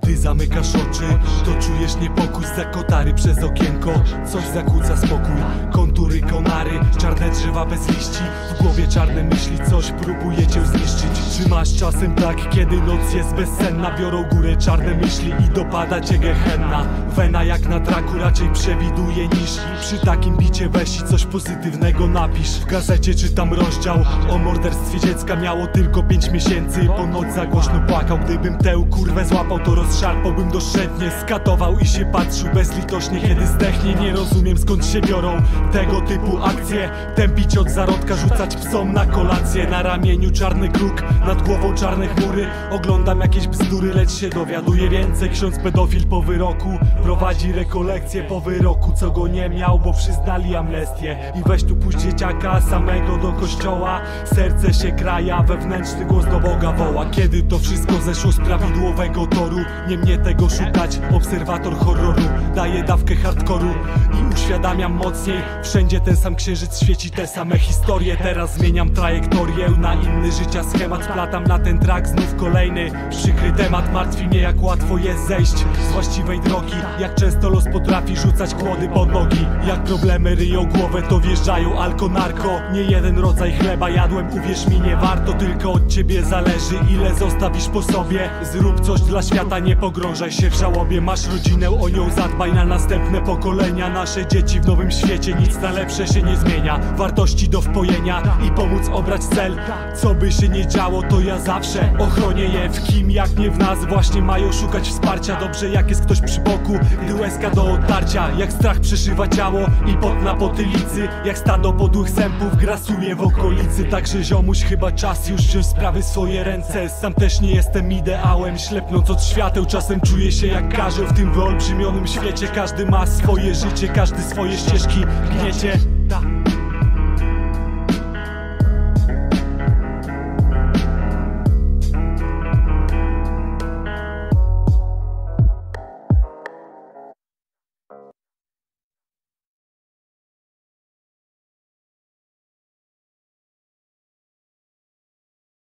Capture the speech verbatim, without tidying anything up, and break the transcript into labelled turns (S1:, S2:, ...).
S1: Gdy zamykasz oczy, to czujesz niepokój za kotary przez okienko. Coś zakłóca spokój, kontury konary, czarne drzewa bez liści. W głowie czarne myśli, coś próbuje cię zniszczyć. Czy masz czasem tak, kiedy noc jest bezsenna? Biorą górę czarne myśli i dopada cię gehenna. Wena jak na traku raczej przewiduje niż przy takim bicie weź i coś pozytywnego napisz. W gazecie czytam rozdział o morderstwie dziecka. Miało tylko pięć miesięcy, ponoć za głośno płakał. Gdybym tę kurwę złapał, to rozszarpałbym doszczętnie. Skatował i się patrzył bezlitośnie, kiedy zdechnie. Nie rozumiem, skąd się biorą tego typu akcje. Tępić od zarodka, rzucać psom na kolację. Na ramieniu czarny kruk, nad głową czarne chmury. Oglądam jakieś bzdury, lecz się dowiaduję więcej. Ksiądz pedofil po wyroku prowadzi rekolekcję po wyroku, co go nie miał, bo przyznali amnestię. I weź tu puść dzieciaka samego do kościoła. Serce się kraja, wewnętrzny głos do Boga woła. Kiedy to wszystko zeszło z prawidłowego toru? Nie mnie tego szukać, obserwator horroru. Daje dawkę hardkoru i uświadamiam mocniej. Wszędzie ten sam księżyc świeci, te same historie. Teraz zmieniam trajektorię na inny życia schemat. Splatam na ten track znów kolejny przykry temat. Martwi mnie, jak łatwo jest zejść z właściwej drogi. Jak często los potrafi rzucać kłody pod nogi. Jak problemy ryją głowę, to wjeżdżają alko narko. Nie jeden rodzaj chleba jadłem, uwierz mi, nie warto. Tylko od ciebie zależy, ile zostawisz po sobie. Zrób coś dla świata, nie pogrążaj się w żałobie. Masz rodzinę, o nią zadbaj na następne pokolenia. Nasze dzieci w nowym świecie, nic na lepsze się nie zmienia. Wartości do wpojenia i pomóc obrać cel. Co by się nie działo, to ja zawsze ochronię je. W kim jak nie w nas właśnie mają szukać wsparcia. Dobrze jak jest ktoś przy boku, gdy łezka do otarcia. Jak strach przeszywa ciało i pot na potylicy. Jak stado podłych sępów grasuje w okolicy. Także ziomuś, chyba czas już wziąć sprawy w swoje ręce. Sam też nie jestem ideałem, ślepnąc od świateł. Czasem czuję się jak karzeł w tym wyolbrzymionym świecie. Każdy ma swoje życie, każdy swoje ścieżki gniecie.